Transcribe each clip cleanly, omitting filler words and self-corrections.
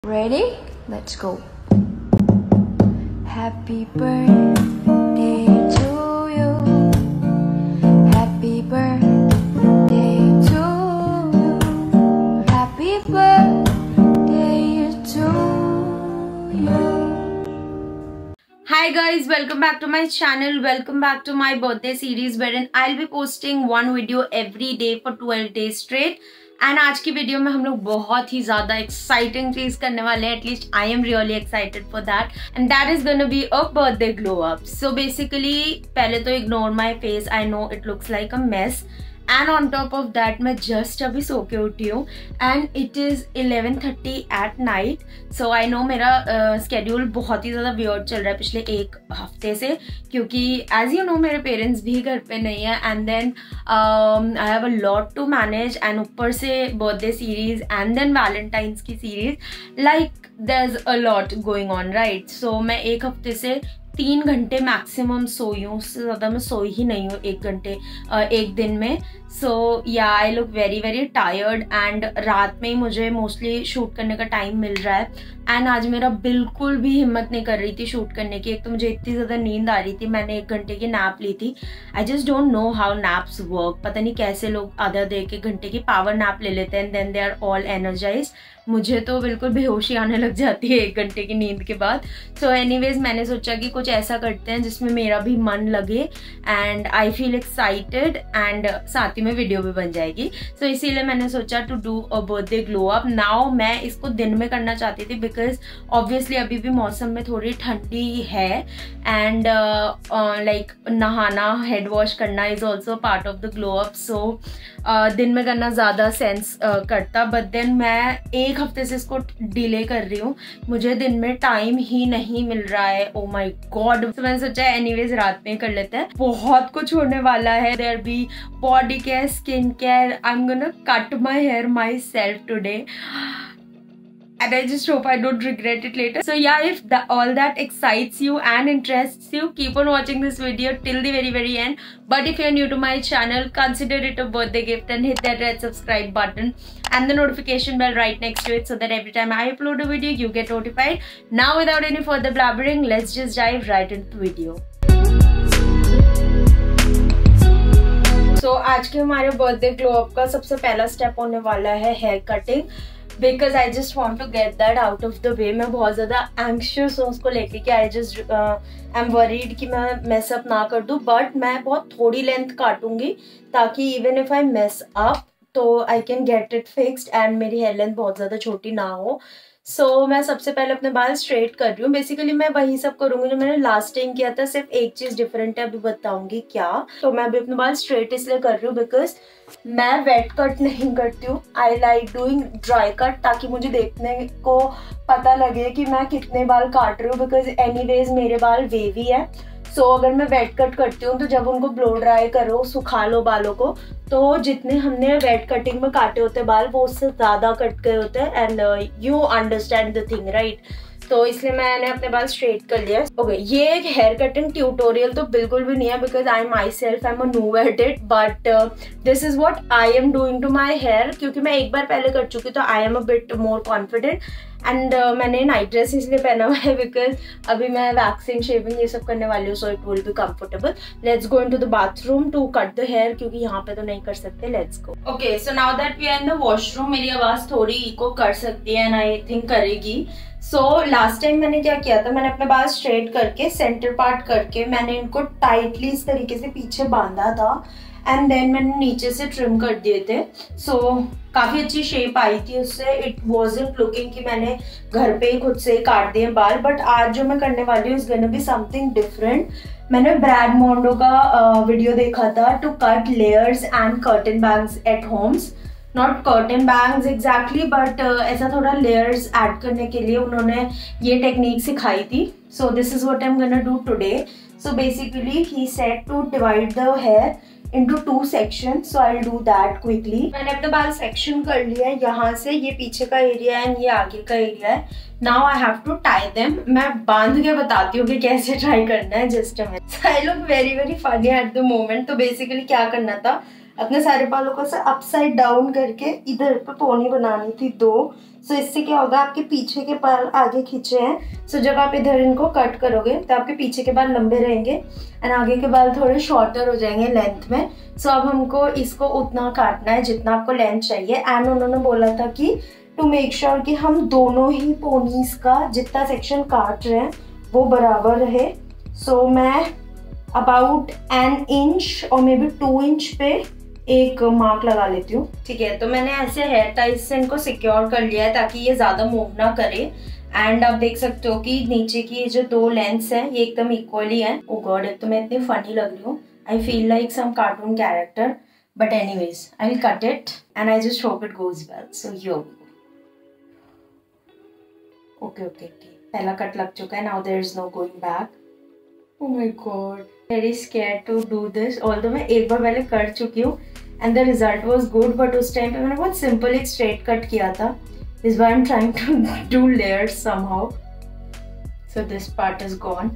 Ready? Let's go. Happy birthday to you. Happy birthday to you. Happy birthday to you. Hi guys, welcome back to my channel. Welcome back to my birthday series wherein I'll be posting one video every day for 12 days straight. And आज की video में हम लोग बहुत ही ज़्यादा exciting चीज़ करने वाले हैं. At least I am really excited for that and that is gonna be a birthday glow up. So basically पहले तो ignore my face, I know it looks like a mess. And on top of that मैं just अभी सो के उठी हूँ and it is 11:30 at night. So I know मेरा schedule बहुत ही ज़्यादा वियर्ड चल रहा है पिछले एक हफ्ते से, क्योंकि एज यू नो मेरे पेरेंट्स भी घर पे नहीं है and then I have a lot to manage and ऊपर से birthday series and then valentine's की series. Like there is a lot going on right. So मैं एक हफ्ते से 3 घंटे मैक्सिमम सोई हूँ, उससे ज़्यादा मैं सोई ही नहीं हूँ एक दिन में. So yeah I look very very tired and रात में ही मुझे मोस्टली शूट करने का टाइम मिल रहा है. एंड आज मेरा बिल्कुल भी हिम्मत नहीं कर रही थी शूट करने की. एक तो मुझे इतनी ज़्यादा नींद आ रही थी, मैंने 1 घंटे की नैप ली थी. I just don't know how naps work. पता नहीं कैसे लोग आधा 1 घंटे की पावर नैप ले लेते हैं and then they are all energise. मुझे तो बिल्कुल बेहोशी आने लग जाती है 1 घंटे की नींद के बाद. सो एनीवेज मैंने सोचा कि कुछ ऐसा करते हैं जिसमें मेरा भी मन लगे and I feel excited and साथ ही में वीडियो भी बन जाएगी. सो इसीलिए मैंने सोचा to do a birthday glow up. Now मैं इसको दिन में करना चाहती थी बिकॉज ऑब्वियसली अभी भी मौसम में थोड़ी ठंडी है एंड लाइक नहाना, हेड वॉश करना is also part of the glow up. So दिन में करना ज़्यादा सेंस करता. बट देन मैं एक हफ्ते से इसको डिले कर रही हूँ, मुझे दिन में टाइम ही नहीं मिल रहा है. Oh my God. तो मैंने सोचा एनीवेज रात में कर लेते हैं. बहुत कुछ होने वाला है. There be body care, skin care. I am gonna cut my hair myself today and I just hope I don't regret it later. So yeah, if all that excites you and interests you, keep on watching this video till the very end. But if you're new to my channel, consider it a birthday gift and hit that red subscribe button and the notification bell right next to it so that every time I upload a video you get notified. Now without any further blabbering, let's just dive right into the video. So आज के हमारे birthday glow up का सबसे पहला step होने वाला है hair cutting. Because I just want to get that out of the way. मैं बहुत ज़्यादा एंक्शियस हूँ उसको लेके कि I just I am worried कि मैं मेस अप ना कर दूँ. बट मैं बहुत थोड़ी लेंथ काटूंगी ताकि even if I mess up तो I can get it fixed and मेरी हेयर लेंथ बहुत ज़्यादा छोटी ना हो. सो मैं सबसे पहले अपने बाल स्ट्रेट कर रही हूँ. बेसिकली मैं वही सब करूँगी जो मैंने लास्ट टाइम किया था, सिर्फ एक चीज़ डिफरेंट है, अभी बताऊँगी क्या. तो मैं अभी अपने बाल स्ट्रेट इसलिए कर रही हूँ बिकॉज मैं वेट कट नहीं करती हूँ. I like doing dry cut ताकि मुझे देखने को पता लगे कि मैं कितने बाल काट रही हूँ. बिकॉज एनीवेज मेरे बाल वेवी है. सो अगर मैं वेट कट करती हूँ तो जब उनको ब्लो ड्राई करो, सुखा लो बालों को, तो जितने हमने वेट कटिंग में काटे होते बाल वो उससे ज़्यादा कट गए होते हैं. And you understand the thing right. तो इसलिए मैंने अपने बाल स्ट्रेट कर लिया. ओके, ये एक हेयर कटिंग ट्यूटोरियल तो बिल्कुल भी नहीं है because I myself I am a new at it. But this is what I am doing to my hair. क्योंकि मैं एक बार पहले कर चुकी तो I am a bit more confident. And मैंने नाइट ड्रेस इसलिए पहना हुआ है बिकॉज अभी मैं वैक्सिंग, शेविंग ये सब करने वाली हूँ. So it will be comfortable. Let's go into the bathroom to cut the hair क्योंकि यहाँ पे तो नहीं कर सकते. Let's go. Okay, so now that we are in the washroom, मेरी आवाज़ थोड़ी इको कर सकती है एंड आई थिंक करेगी. सो लास्ट टाइम मैंने क्या किया था, मैंने अपने बाल स्ट्रेट करके सेंटर पार्ट करके मैंने इनको टाइटली इस तरीके से पीछे बांधा था एंड देन मैंने नीचे से ट्रिम कर दिए थे. सो काफ़ी अच्छी शेप आई थी उससे. इट वॉजंट लुकिंग कि मैंने घर पे ही खुद से ही काट दिए बाल. बट आज जो मैं करने वाली हूँ is gonna be something different. मैंने ब्रैड मोंडो का वीडियो देखा था to cut layers and curtain bangs at homes. Not curtain bangs exactly but ऐसा थोड़ा लेयर्स ऐड करने के लिए उन्होंने ये टेक्निक सिखाई थी. So this is what I am gonna do today. So basically he said to divide the hair into 2 sections, so I'll do that quickly. मैंने अपने बाल सेक्शन कर लिया है. यहाँ से ये पीछे का एरिया है एंड ये आगे का एरिया है. Now I have to tie them. मैं बांध के बताती हूँ कि कैसे ट्राई करना है. Just a minute. I look very very funny at the moment. तो बेसिकली क्या करना था, अपने सारे बालों को से अपसाइड डाउन करके इधर पे पोनी बनानी थी 2 सो इससे क्या होगा, आपके पीछे के बाल आगे खींचे हैं, सो जब आप इधर इनको कट करोगे तो आपके पीछे के बाल लंबे रहेंगे एंड आगे के बाल थोड़े शॉर्टर हो जाएंगे लेंथ में। सो अब हमको इसको उतना काटना है जितना आपको लेंथ चाहिए। एंड उन्होंने बोला था कि टू मेक श्योर कि हम दोनों ही पोनीज का जितना सेक्शन काट रहे हैं वो बराबर रहे। सो मैं अबाउट एन इंच और मे बी 2 इंच पे एक मार्क लगा लेती हूँ। ठीक है, तो मैंने ऐसे हेयर टाइज से इनको सिक्योर कर लिया है ताकि ये ज्यादा मूव ना करे। एंड आप देख सकते हो कि नीचे की जो 2 लेंथ्स हैं ये एकदम इक्वली है। ओ गॉड, अब तो मैं इतनी फनी लग रही हूँ, I feel like some cartoon character, but anyways I will cut it and I just hope it goes well. So yo okay, पहला कट लग चुका है, now there is no going back. Oh my God, very scared to do this. Although मैं एक बार पहले कर चुकी हूँ and the result was good, but उस टाइम पे मैंने बहुत simple एक straight cut किया था. This is why I'm trying to do layers somehow. So this part is gone.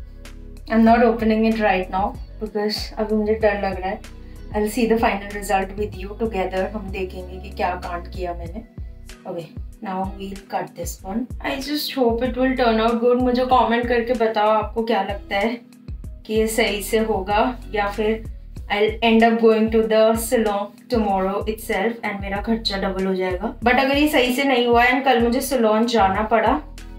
I'm not opening it right now because अभी मुझे डर लग रहा है. I'll see the final result with you together. हम देखेंगे कि क्या कांड किया मैंने. Okay. Now we'll cut this one. I just hope it will turn out good. मुझे comment करके बताओ आपको क्या लगता है कि ये सही से होगा या फिर I'll end up going to the salon tomorrow itself and मेरा खर्चा डबल हो जाएगा। But अगर ये सही से नहीं हुआ and कल मुझे salon जाना पड़ा,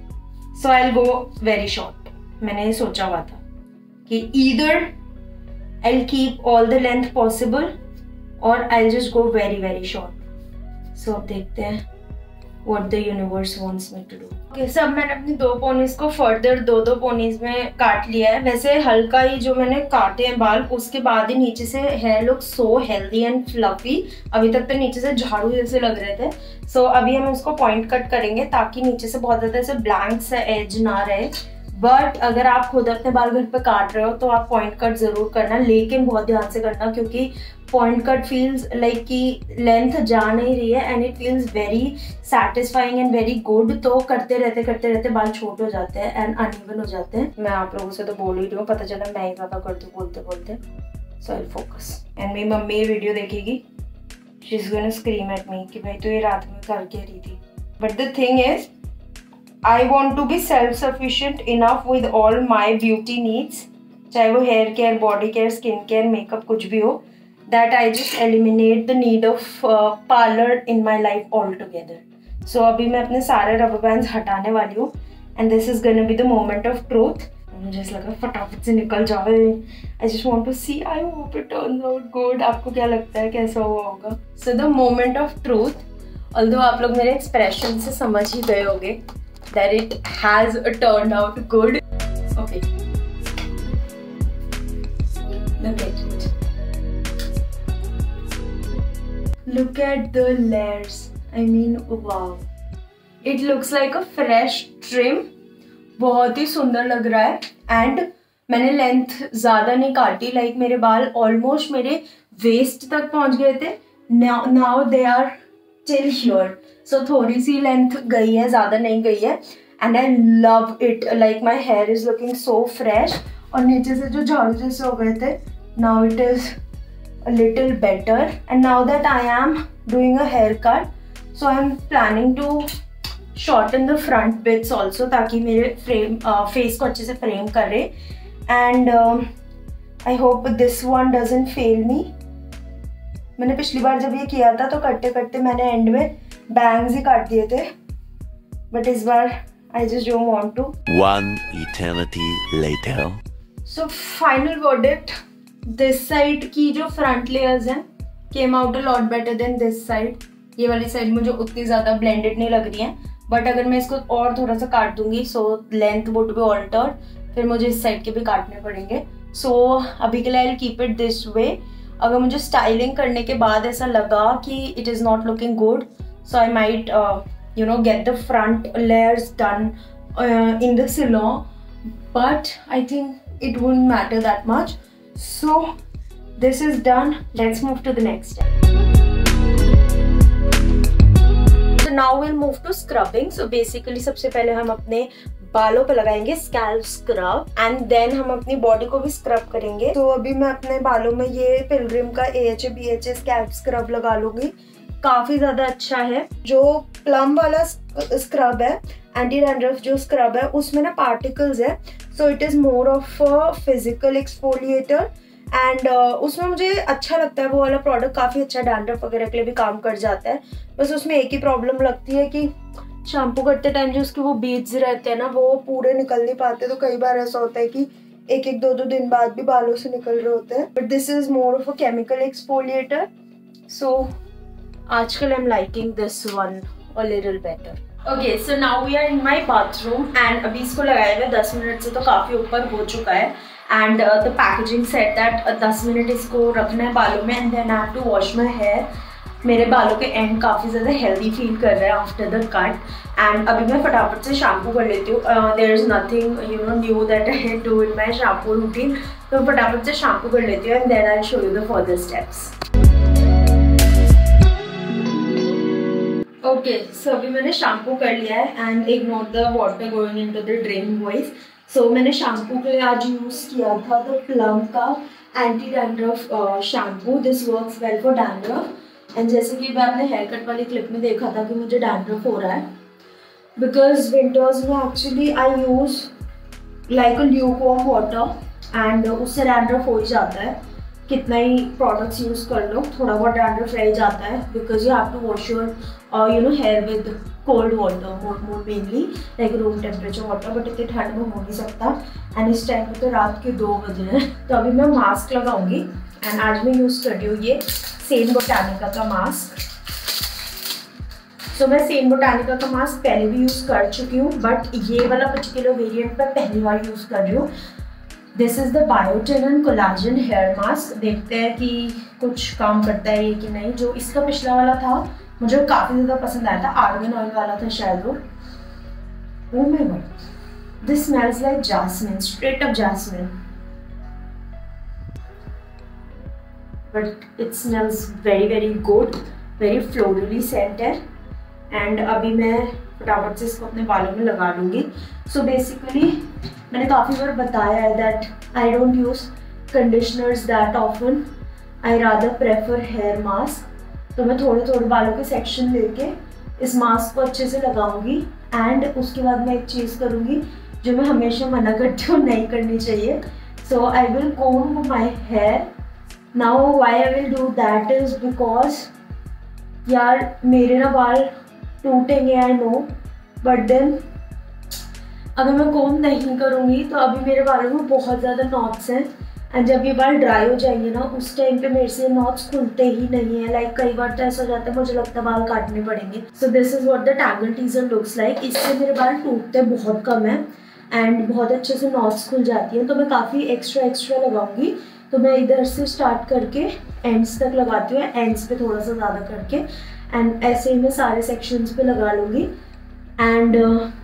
so I'll go very short. मैंने ये सोचा हुआ था कि either I'll keep all the length possible or I'll just go very very short. So अब देखते हैं what the universe wants me to do. Okay, सब मैंने अपनी 2 पोनीज को फर्दर 2 पोनीज में काट लिया है। वैसे हल्का ही जो मैंने काटे हैं बाल, उसके बाद ही नीचे से hair look so healthy and fluffy. अभी तक तो नीचे से झाड़ू जैसे लग रहे थे। सो अभी हम उसको पॉइंट कट करेंगे ताकि नीचे से बहुत ज्यादा ऐसे ब्लैंक सा एज ना रहे। बट अगर आप खुद अपने बाल घर पे काट रहे हो तो आप पॉइंट कट जरूर करना, लेकिन बहुत ध्यान से करना क्योंकि पॉइंट कट फील्स लाइक कि लेंथ जा नहीं रही है and it feels very satisfying and very good. तो करते रहते बाल छोटे हो जाते हैं एंड अनइवन हो जाते हैं। मैं आप लोगों से तो बोल ही रही हूँ, पता चला मैं ही ज्यादा कर दूँ बोलते बोलते। So I focus. एंड मेरी मम्मी ये वीडियो देखेगी, she is gonna scream at me कि भाई तू ये रात में कर के रही थी। But the thing is I want to be self-sufficient enough with all my beauty needs, चाहे वो hair care, body care, skin care, makeup कुछ भी हो, that I just eliminate the need of parlor in my life altogether. So अभी मैं अपने सारे rubber bands हटाने वाली हूँ and this is gonna be the moment of truth. मुझे ऐसा लगा फटाफट से निकल जाए। I just want to see. I hope it turns out good. आपको क्या लगता है कैसा हुआ होगा? So the moment of truth, although आप लोग मेरे expression से समझ ही गए होंगे that it has turned out good. Okay, look at it. Look at the layers. I mean, wow. It looks like a fresh trim. बहुत ही सुंदर लग रहा है and मैंने लेंथ ज्यादा नहीं काटी, लाइक मेरे बाल ऑलमोस्ट मेरे वेस्ट तक पहुंच गए थे। Now they are till here. So थोड़ी सी लेंथ गई है, ज्यादा नहीं गई है and I love it. Like my hair is looking so fresh और नीचे से जो झाड़ू जैसे हो गए थे, now it is a little better. And now that I am doing a haircut, so I am planning to shorten the front bits also ताकि मेरे frame face को अच्छे से frame करे। And I hope this one doesn't fail me. मैंने पिछली बार जब ये किया था तो करते करते मैंने एंड में बैंग्स ही काट दिए थे, बट इस बार I just don't want to. One eternity later. So final verdict, this side की जो front layers हैं came out a lot better than this side. ये वाली साइड मुझे उतनी ज़्यादा blended नहीं लग रही है, बट अगर मैं इसको और थोड़ा सा काट दूंगी so length would be altered, फिर मुझे इस साइड के भी काटने पड़ेंगे। So अभी के लिए I'll keep it this way. अगर मुझे स्टाइलिंग करने के बाद ऐसा लगा कि it is not looking good, so I might get the front layers done in the salon, but I think it wouldn't matter that much. So this is done. Let's move to the next step. So now we'll move to scrubbing. So basically सबसे पहले हम अपने बालों पे लगाएंगे scalp scrub and then हम अपनी body को भी स्क्रब करेंगे। तो अभी मैं अपने बालों में ये पिलग्रिम का AHA BHA स्कैल्प स्क्रब लगा लूंगी काफ़ी ज़्यादा अच्छा है। जो प्लम वाला स्क्रब है, एंटी डैंड्रफ जो स्क्रब है, उसमें ना पार्टिकल्स है, so it is more of a physical exfoliator and उसमें मुझे अच्छा लगता है वो वाला प्रोडक्ट, काफ़ी अच्छा डैंड्रफ वगैरह के लिए भी काम कर जाता है। बस उसमें एक ही प्रॉब्लम लगती है कि शैम्पू करते टाइम जो उसके वो बीड्स रहते हैं ना, वो पूरे निकल नहीं पाते, तो कई बार ऐसा होता है कि एक एक दो दिन बाद भी बालों से निकल रहे होते हैं। But this is more of a chemical exfoliator, so आजकल I am liking this one a little better. Okay, so now we are in my bathroom and अभी इसको लगाए हुए 10 मिनट से तो काफ़ी ऊपर हो चुका है and the packaging said that 10 minute इसको रखना है बालों में and then I have to wash my hair. मेरे बालों के एंड काफ़ी ज़्यादा हेल्दी फील कर रहे हैं आफ्टर द कट एंड अभी मैं फटाफट से शैम्पू कर लेती हूँ। There is nothing new that I do in my shampoo routine, तो मैं फटाफट से शैम्पू कर लेती हूँ and then I show you the further steps. Okay, so अभी मैंने शैम्पू कर लिया है and ignore the water going into the drain voice. So मैंने शैम्पू के लिए आज यूज़ किया था द प्लम का anti dandruff shampoo. This works well for dandruff and जैसे कि मैं अपने हेयर कट वाली क्लिप में देखा था कि मुझे डैंड्रफ हो रहा है, बिकॉज विंटर्स में actually I use like a lukewarm water and उससे डैंड्रफ हो ही जाता है। कितना ही प्रोडक्ट्स यूज़ कर लो, थोड़ा बहुत डैंड्रफ रह जाता है, because you have to wash your hair with cold water, more mainly like room temperature water, but इतने ठंड में हो नहीं सकता एंड इस टाइम पे तो रात के 2 बजे हैं। तो अभी मैं मास्क लगाऊंगी एंड आज मैं यूज़ कर रही हूँ ये सेन बोटानिका का मास्क। तो मैं सेन बोटानिका का मास्क पहले भी यूज़ कर चुकी हूँ, बट ये वाला पर्टिकुलर वेरिएंट मैं पहली बार यूज़ कर रही हूँ। This is the biotin and collagen hair mask. देखते हैं कि कुछ काम करता है ये कि नहीं। जो इसका पिछला वाला था मुझे काफ़ी ज़्यादा पसंद आया था, आर्गन ऑयल वाला था शायद वो। Oh my God, this smells like jasmine, straight up jasmine, but it smells very very good, very florally scent है एंड अभी मैं फटाफट से इसको अपने बालों में लगा लूँगी। सो बेसिकली मैंने काफ़ी बार बताया है that I don't use conditioners that often, I rather prefer hair mask. तो मैं थोड़े थोड़े बालों के सेक्शन लेके इस मास्क को अच्छे से लगाऊंगी एंड उसके बाद मैं एक चीज़ करूँगी जो मैं हमेशा मना करती हूँ नहीं करनी चाहिए। So I will comb my hair. Now why I will do that is because यार मेरे ना बाल टूटेंगे, आई नो, बट देन अगर मैं कोम नहीं करूँगी तो अभी मेरे बालों में बहुत ज़्यादा नॉट्स हैं एंड जब ये बाल ड्राई हो जाएंगे ना उस टाइम पे मेरे से नॉट्स खुलते ही नहीं है। लाइक कई बार तो ऐसा हो जाता है मुझे लगता है बाल काटने पड़ेंगे। So this is what the Tangle Teezer looks like. इससे मेरे बाल टूटते बहुत कम है एंड बहुत अच्छे से नॉट्स खुल जाती हैं। तो मैं काफ़ी एक्स्ट्रा लगाऊंगी। तो मैं इधर से स्टार्ट करके एंड्स तक लगाती हूँ, एंड्स पे थोड़ा सा ज़्यादा करके एंड ऐसे ही मैं सारे सेक्शंस पे लगा लूँगी एंड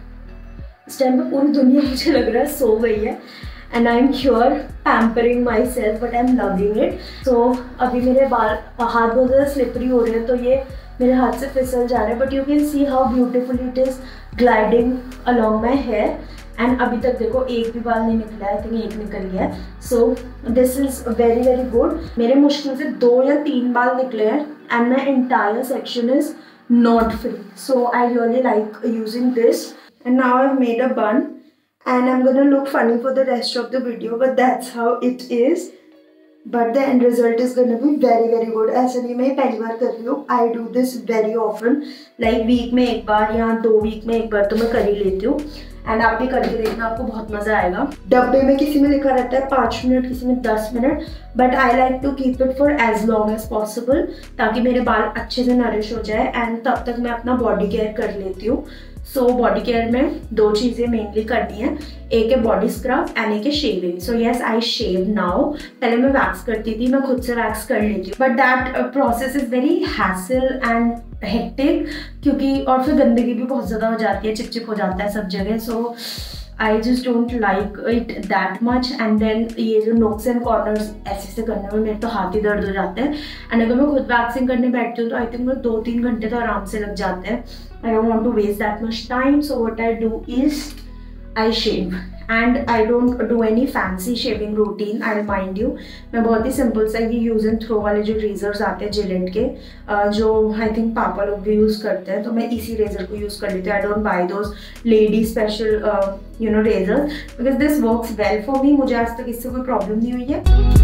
इस टाइम पे पूरी दुनिया मुझे लग रहा है सो गई है and I am sure pampering myself, but I am loving it. So अभी मेरे बाल हाथ बहुत ज़्यादा स्लिपरी हो रहे हैं तो ये मेरे हाथ से फिसल जा रहे हैं, but you can see how beautiful it is gliding along my hair and अभी तक देखो एक भी बाल नहीं निकला है, आई थिंक एक निकल गया है। So this is very very good. मेरे मुश्किल से 2 या 3 बाल निकले हैं and my entire section is not free. So I really like using this and now I've made a bun and I'm gonna look funny for the rest of the video, but that's how it is. But the end result is gonna be very very good. ऐसा नहीं मैं पहली बार कर रही हूँ, I do this very often, like week में एक बार या 2 वीक में एक बार तो मैं कर ही लेती हूँ एंड आप भी करके देखना, आपको बहुत मज़ा आएगा। डब्बे में किसी में लिखा रहता है 5 मिनट, किसी में 10 minute, but I like to keep it for as long as possible ताकि मेरे बाल अच्छे से नरिश हो जाए एंड तब तक मैं अपना बॉडी केयर कर लेती हूँ। सो बॉडी केयर में 2 चीज़ें मेनली करनी है, एक है बॉडी स्क्रब एंड एक है shaving. So yes I shave now. पहले मैं वैक्स करती थी, मैं खुद से वैक्स कर लेती हूँ, but that process is very hassle and hectic क्योंकि और फिर गंदगी भी बहुत ज़्यादा हो जाती है, चिपचिप हो जाता है सब जगह। So I just don't like it that much and then ये जो नोक्स एंड कॉर्नर्स ऐसे से करने में मेरे तो हाथ ही दर्द हो जाते हैं एंड अगर मैं खुद वैक्सिंग करने बैठती हूँ तो आई थिंक मुझे 2-3 घंटे तो आराम से लग जाते हैं। I don't want to waste that much time, so what I do is I shave and I don't do any fancy shaving routine, I mind you. मैं बहुत ही सिंपल सा ये यूज़ एंड थ्रो वाले जो रेजर्स आते हैं Gillette के, जो आई थिंक पापा लोग भी यूज़ करते हैं, तो मैं इसी रेजर को यूज़ कर लेती हूँ। I don't buy those lady special you know razors because this works well for me. मुझे आज तक इससे कोई प्रॉब्लम नहीं हुई है।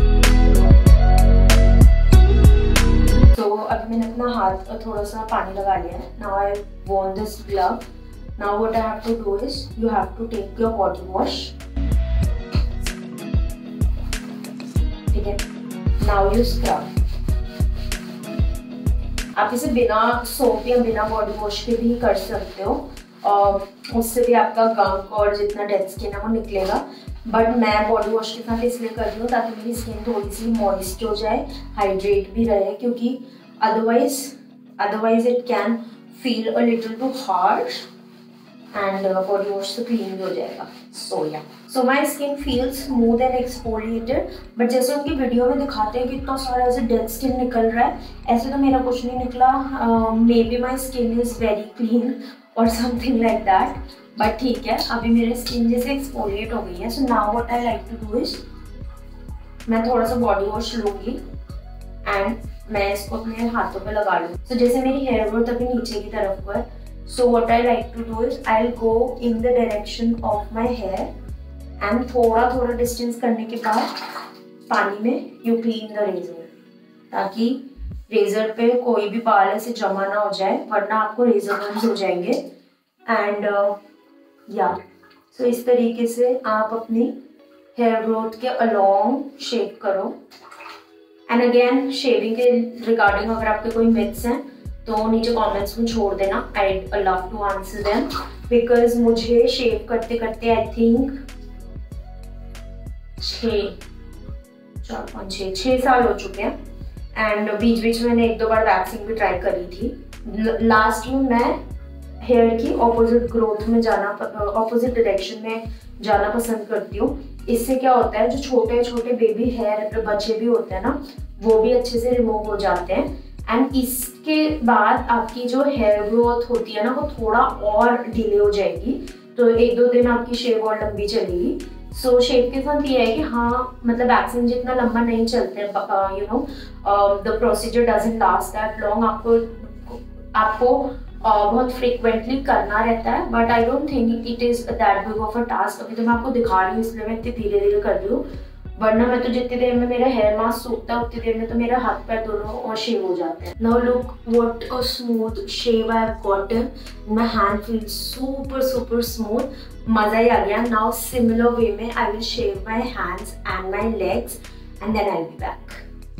तो अभी मैंने अपना हाथ थोड़ा सा पानी लगा लिया है। Now I worn this glove. Now what I have to do is you have to take your body wash. ठीक है, नाउ यू स्क्रब। आप इसे बिना सोप या बिना बॉडी वॉश के भी कर सकते हो, उससे भी आपका गंक और जितना डेड स्किन है वो निकलेगा। बट मैं बॉडी वॉश के साथ इसलिए कर रही हूँ ताकि मेरी स्किन थोड़ी सी मॉइस्ट हो जाए, हाइड्रेट भी रहे, क्योंकि otherwise it can feel a little too harsh and body wash से क्लीन भी हो जाएगा। So my skin feel smooth and exfoliated. But जैसे उनकी वीडियो में दिखाते हैं कि इतना सारा ऐसे डेड स्किन निकल रहा है, ऐसे तो मेरा कुछ नहीं निकला। Maybe my skin is very clean और समथिंग लाइक दैट, बट ठीक है, अभी मेरी स्किन जैसे एक्सफोलिएट हो गई है। So now what I like to do is मैं थोड़ा सा बॉडी वॉश लूँगी एंड मैं इसको अपने हाथों पे लगा लूँ। सो जैसे मेरी हेयर ग्रोथ अभी नीचे की तरफ को है, so what I like to do is I will go in the direction of my hair and थोड़ा डिस्टेंस करने के बाद पानी में यू क्लीन द रेजर, ताकि रेजर पे कोई भी बाल ऐसे जमा ना हो जाए, वरना आपको रेजर बर्न्स हो जाएंगे। एंड या सो इस तरीके से आप अपनी हेयर ग्रोथ के अलोंग शेव करो। एंड अगेन शेविंग के रिगार्डिंग अगर आपके कोई मिथ्स हैं तो नीचे कमेंट्स में छोड़ देना, I love to answer them, because मुझे शेव करते करते आई थिंक 6 साल हो चुके हैं। एंड बीच में मैंने 1-2 बार वैक्सिंग भी ट्राई करी थी। लास्ट में मैं हेयर की ऑपोजिट ग्रोथ में जाना, ऑपोजिट डायरेक्शन में जाना पसंद करती हूँ। इससे क्या होता है, जो छोटे छोटे बेबी हेयर बच्चे भी होते हैं ना, वो भी अच्छे से रिमूव हो जाते हैं। एंड इसके बाद आपकी जो हेयर ग्रोथ होती है ना, वो थोड़ा और डिले हो जाएगी, तो 1-2 दिन आपकी शेव और लंबी चलेगी। सो शेव के साथ ये है कि हाँ, मतलब वैक्सिंग जितना लंबा नहीं चलते, you know the procedure doesn't last that long. आपको बहुत फ्रिक्वेंटली करना रहता है, but I don't think it is that big of a task. अभी तो मैं आपको दिखा रही हूँ इसलिए मैं इतनी धीरे धीरे कर रही हूँ, वरना मैं तो जितनी देर में मेरा हेयर मास्क सूखता है उतनी देर में तो मेरा हाथ पैर दोनों शेव हो जाते हैं। Now look what a smooth shave I have gotten. My hand feels super smooth, मजा ही आ गया। नाउ सिमिलर वे में I will shave my hands and my legs and then I will be back.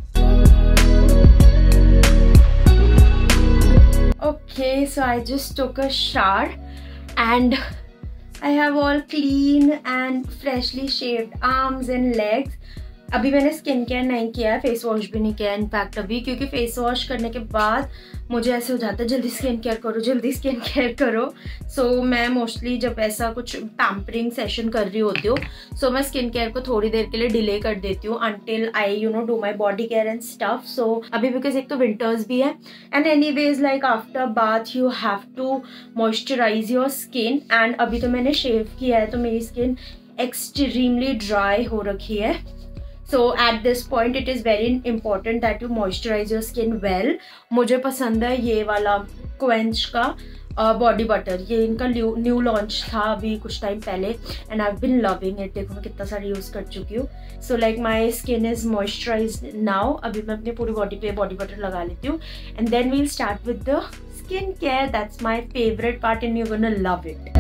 Okay, so I just took a shower and I have all clean and freshly shaved arms and legs. अभी मैंने skin care नहीं किया है, face wash भी नहीं किया है in fact अभी, क्योंकि फेस वॉश करने के बाद मुझे ऐसे हो जाता है जल्दी स्किन केयर करो। सो मैं मोस्टली जब ऐसा कुछ पैम्परिंग सेशन कर रही होती हूँ, सो मैं स्किन केयर को थोड़ी देर के लिए डिले कर देती हूँ until I you know do my body care and stuff. So अभी बिकॉज एक तो विंटर्स भी है and anyways like after bath you have to moisturise your skin. And अभी तो मैंने शेव किया है तो मेरी स्किन एक्सट्रीमली ड्राई हो रखी है। So at this point it is very important that you moisturize your skin well. मुझे पसंद है ये वाला क्वेंच का बॉडी बटर, ये इनका न्यू लॉन्च था अभी कुछ टाइम पहले and I have been loving it. देखो मैं कितना सारा यूज़ कर चुकी हूँ। So like my skin is moisturised now. अभी मैं अपनी पूरी बॉडी पे बॉडी बटर लगा लेती हूँ and then we'll start with the skin care. That's my favourite part and you gonna love it.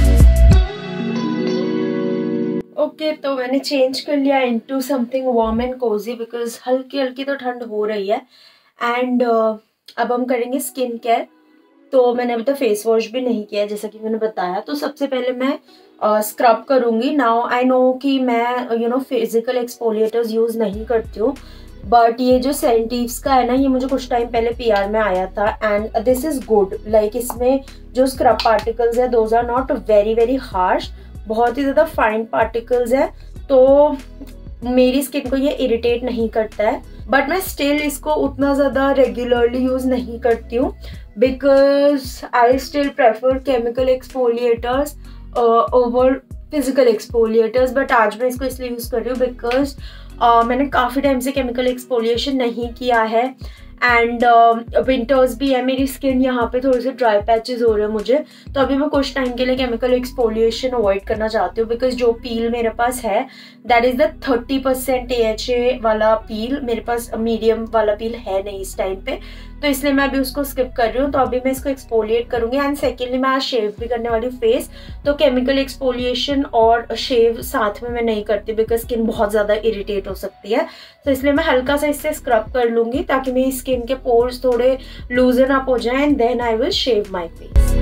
Okay, तो मैंने चेंज कर लिया into something warm and cosy because हल्की तो ठंड हो रही है। एंड अब हम करेंगे स्किन केयर। तो मैंने अभी तो फेस वॉश भी नहीं किया जैसा कि मैंने बताया। तो सबसे पहले मैं स्क्रब करूँगी। नाउ आई नो कि मैं you know physical exfoliators use नहीं करती हूँ, बट ये जो सेंटीव्स का है ना, ये मुझे कुछ टाइम पहले PR में आया था and this is good. Like इसमें जो स्क्रब पार्टिकल्स है those are not very harsh, बहुत ही ज़्यादा फाइन पार्टिकल्स है, तो मेरी स्किन को ये इरिटेट नहीं करता है। बट मैं स्टिल इसको उतना ज़्यादा रेगुलरली यूज़ नहीं करती हूँ because I still prefer chemical exfoliators over physical exfoliators, but आज मैं इसको इसलिए यूज़ कर रही हूँ बिकॉज मैंने काफ़ी टाइम से केमिकल एक्सफोलिएशन नहीं किया है एंड विंटर्स भी है, मेरी स्किन यहाँ पे थोड़े से ड्राई पैचेस हो रहे हैं मुझे, तो अभी मैं कुछ टाइम के लिए केमिकल एक्सफोलिएशन अवॉइड करना चाहती हूँ बिकॉज जो पील मेरे पास है दैट इज़ द 30% AHA वाला पील, मेरे पास मीडियम वाला पील है नहीं इस टाइम पे, तो इसलिए मैं अभी उसको स्किप कर रही हूँ। तो अभी मैं इसको एक्सफोलिएट करूँगी एंड सेकेंडली मैं आज शेव भी करने वाली हूँ फेस, तो केमिकल एक्सफोलिएशन और शेव साथ में मैं नहीं करती बिकॉज स्किन बहुत ज़्यादा इरिटेट हो सकती है, तो इसलिए मैं हल्का सा इससे स्क्रब कर लूँगी ताकि मेरी स्किन के पोर्स थोड़े लूजन अप हो जाए and then I will shave my face.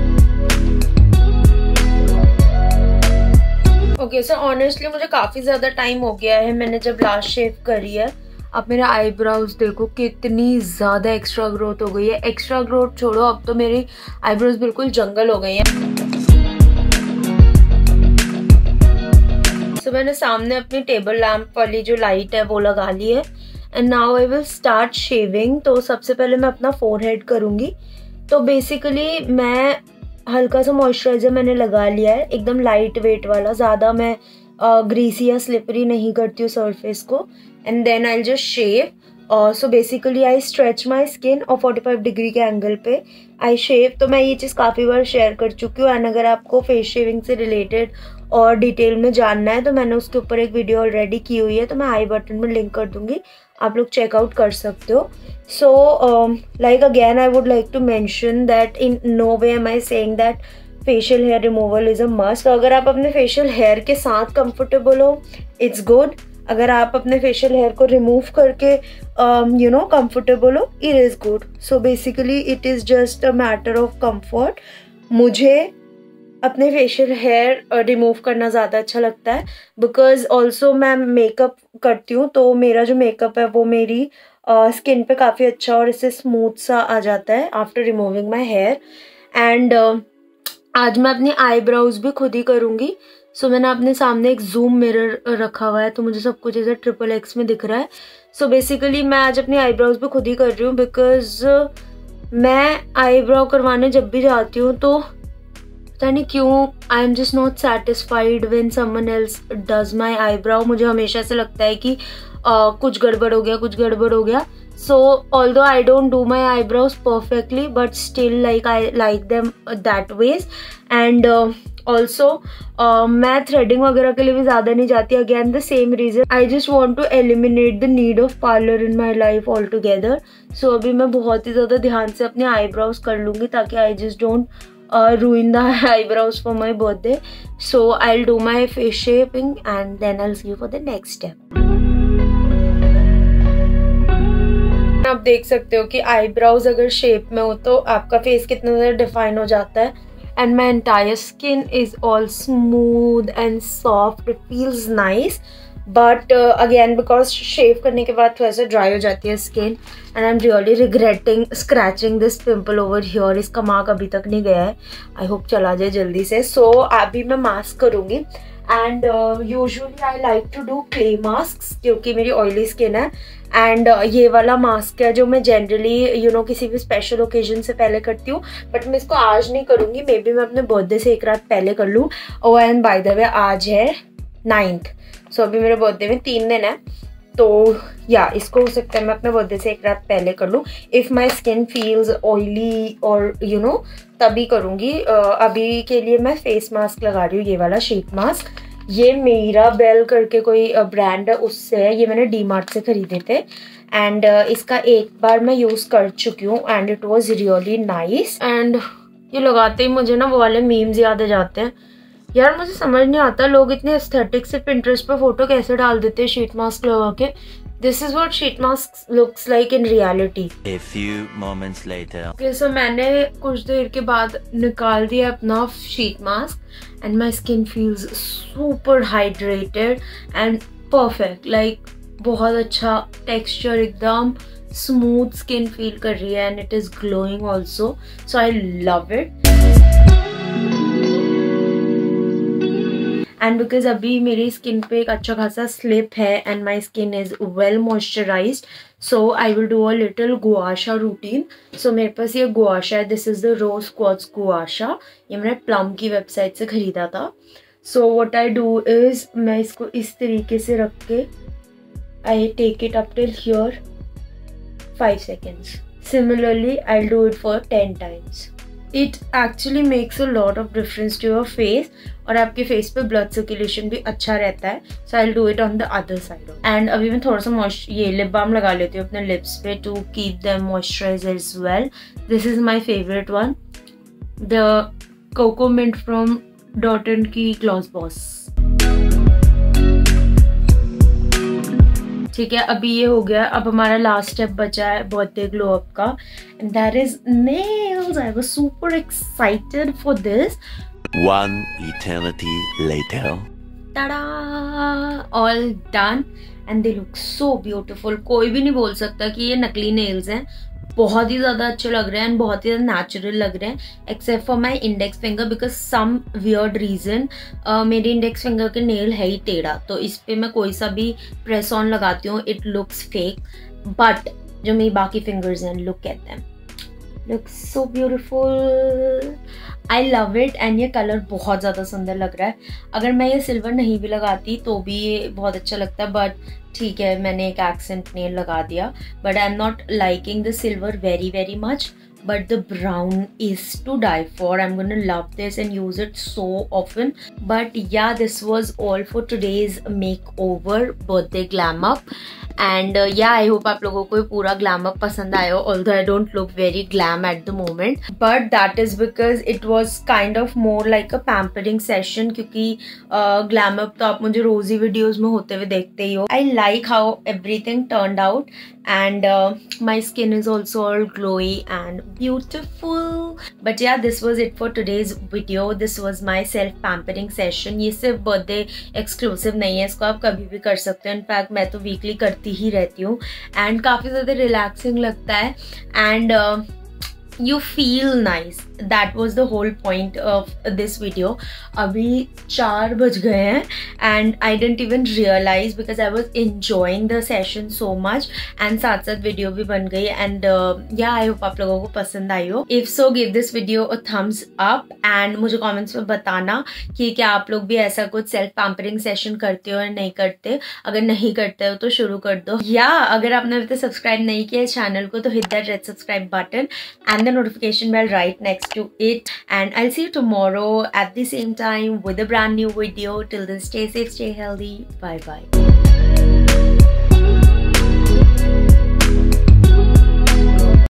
Okay, so honestly मुझे काफ़ी ज़्यादा टाइम हो गया है मैंने जब लास्ट शेव करी है। अब मेरे आईब्रोज देखो कितनी ज़्यादा एक्स्ट्रा ग्रोथ हो गई है, एक्स्ट्रा ग्रोथ छोड़ो अब तो मेरी आईब्रोज बिल्कुल जंगल हो गई हैं। सो मैंने सामने अपनी टेबल लैम्प वाली जो लाइट है वो लगा ली है and now I will start shaving. तो सबसे पहले मैं अपना फोरहेड करूँगी। तो बेसिकली मैं हल्का सा मॉइस्चराइजर मैंने लगा लिया है, एकदम लाइट वेट वाला, ज़्यादा मैं ग्रीसी या स्लिपरी नहीं करती हूँ सरफेस को, and then I just shave. So basically I stretch my skin और 45 डिग्री के एंगल पे आई शेव। तो मैं ये चीज़ काफ़ी बार शेयर कर चुकी हूँ एंड अगर आपको फेस शेविंग से रिलेटेड और डिटेल में जानना है तो मैंने उसके ऊपर एक वीडियो ऑलरेडी की हुई है, तो मैं आई बटन में लिंक कर दूँगी, आप लोग चेकआउट कर सकते हो। So like again I would like to mention that in no way am I saying that facial hair removal is a must. तो अगर आप अपने फेशियल हेयर के साथ कंफर्टेबल हो इट्स गुड, अगर आप अपने फेशियल हेयर को रिमूव करके यू नो कंफर्टेबल हो it is good. So basically it is just a matter of comfort. मुझे अपने फेशियल हेयर रिमूव करना ज़्यादा अच्छा लगता है बिकॉज ऑल्सो मैं मेकअप करती हूँ, तो मेरा जो मेकअप है वो मेरी स्किन पे काफ़ी अच्छा और इससे स्मूथ सा आ जाता है after removing my hair. And आज मैं अपनी आईब्रोज भी खुद ही करूँगी। सो मैंने अपने सामने एक जूम मिरर रखा हुआ है तो मुझे सब कुछ ऐसे XXX में दिख रहा है। सो बेसिकली मैं आज अपनी आईब्रोज भी खुद ही कर रही हूँ बिकॉज मैं आईब्रो करवाने जब भी जाती हूँ तो पता नहीं क्यों I am just not satisfied when someone else does my eyebrow. मुझे हमेशा से लगता है कि कुछ गड़बड़ हो गया, कुछ गड़बड़ हो गया। So although I don't do my eyebrows perfectly, but still like I like them that ways. And also मैं threading वगैरह के लिए भी ज़्यादा नहीं जाती। Again the same reason, I just want to eliminate the need of parlor in my life altogether. So अभी मैं बहुत ही ज़्यादा ध्यान से अपने eyebrows कर लूँगी ताकि I just don't ruin the eyebrows for my birthday. So I'll do my face shaping and then I'll see you for the next step. आप देख सकते हो कि आईब्रोज अगर शेप में हो तो आपका फेस कितना ज़्यादा डिफाइन हो जाता है and my entire skin is all smooth and soft, it feels nice. But again because shave करने के बाद थोड़ा सा ड्राई हो जाती है skin and I am really regretting scratching this pimple over here. इसका मार्क अभी तक नहीं गया है, आई होप चला जाए जल्दी से। सो अभी मैं मास्क करूँगी and usually I like to do clay mask क्योंकि मेरी ऑयली स्किन है एंड ये वाला मास्क है जो मैं जनरली यू नो किसी भी स्पेशल ओकेजन से पहले करती हूँ, बट मैं इसको आज नहीं करूँगी, मे बी मैं अपने बर्थडे से एक रात पहले कर लूँ। Oh and by the way आज है 9th, सो अभी मेरे बर्थडे में 3 दिन है, तो या इसको हो सकता है मैं अपने बर्थडे से एक रात पहले कर लूँ if my skin feels oily और यू नो तभी करूँगी। अभी के लिए मैं फेस मास्क लगा रही हूँ, ये वाला शीट मास्क। ये मेरा बेल करके कोई ब्रांड है उससे है, ये मैंने डीमार्ट से खरीदे थे एंड इसका एक बार मैं यूज़ कर चुकी हूँ and it was really nice. And ये लगाते ही मुझे ना वो वाले मीम्स याद आ जाते हैं। यार मुझे समझ नहीं आता लोग इतने एस्थेटिक से पिंटरेस्ट पर फोटो कैसे डाल देते हैं शीट मास्क लगा के। This is what sheet mask looks like in reality. A few moments later. So मैंने कुछ देर के बाद निकाल दिया अपना sheet mask and my skin feels super hydrated and perfect, like बहुत अच्छा टेक्सचर, एकदम स्मूथ स्किन फील कर रही है and it is glowing also, so I love it. And because अभी मेरी स्किन पे एक अच्छा खासा स्लिप है and my skin is well moisturised, so I will do a little gua sha routine. So मेरे पास ये गुआशा है, this is the rose quartz gua sha, ये मैंने प्लम की वेबसाइट से खरीदा था। So what I do is मैं इसको इस तरीके से रख के आई take it up till here 5 seconds. Similarly, I'll do it for 10 times. It actually makes a lot of difference to your face और आपके फेस पे ब्लड सर्कुलेशन भी अच्छा रहता है. So I'll do it on the other side. And अभी मैं थोड़ा सा ये लिप बाम लगा लेती हूँ अपने लिप्स पे to keep them moisturized as well. This is my favorite one, the Coco Mint from Dot & Key Gloss Boss. ठीक है, अभी ये हो गया. अब हमारा लास्ट स्टेप बचा है बर्थडे ग्लो अप का, and that is nails. I was super excited for this. One eternity later. tada, all done and they look so beautiful. कोई भी नहीं बोल सकता कि ये नकली नेल्स हैं. बहुत ही ज़्यादा अच्छे लग रहे हैं एंड बहुत ही ज़्यादा नेचुरल लग रहे हैं, except for my index finger because some weird reason मेरे इंडेक्स फिंगर के नेल है ही टेढ़ा, तो इस पे मैं कोई सा भी प्रेस ऑन लगाती हूँ इट लुक्स फेक. बट जो मेरी बाकी फिंगर्स हैं, look at them, looks so beautiful. I love it and ये कलर बहुत ज़्यादा सुंदर लग रहा है. अगर मैं ये सिल्वर नहीं भी लगाती तो भी ये बहुत अच्छा लगता है, बट ठीक है मैंने एक एक्सेंट नेल लगा दिया. But I am not liking the silver very very much, but the brown is to die for. I'm gonna love this and use it so often. But yeah, this was all for today's makeover birthday glam up. And yeah, I hope आप लोगों को ये पूरा glam up पसंद आया हो, although I don't look very glam at the moment. But that is because it was kind of more like a pampering session, क्योंकि glam up तो आप मुझे रोज ही वीडियोज में होते हुए देखते ही हो. I like how everything turned out and my skin is also all glowy and beautiful. But yeah, this was it for today's video. This was my self pampering session. ये सिर्फ birthday exclusive नहीं है, इसको आप कभी भी कर सकते हो. इनफैक्ट मैं तो वीकली करती ही रहती हूँ एंड काफ़ी ज़्यादा रिलैक्सिंग लगता है and you feel nice. That was the whole point of this video. अभी 4 बज गए हैं and I didn't even realize because I was enjoying the session so much and साथ साथ वीडियो भी बन गई and yeah, I hope आप लोगों को पसंद आई हो. If so, give this video a thumbs up and मुझे comments में बताना कि क्या आप लोग भी ऐसा कुछ self pampering session करते हो या नहीं करते. अगर नहीं करते हो तो शुरू कर दो. या अगर आपने अभी तक सब्सक्राइब नहीं किया चैनल को तो hit that red subscribe button and the notification bell right next to it, and I'll see you tomorrow at the same time with a brand new video. Till then, stay safe, stay healthy. Bye bye.